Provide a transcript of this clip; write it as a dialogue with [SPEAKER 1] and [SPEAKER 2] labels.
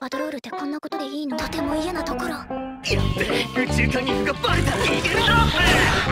[SPEAKER 1] パトロールってこんなことでいいの？とても嫌なところ。
[SPEAKER 2] やっべ、宇宙カンニングがバレた。逃げるぞ。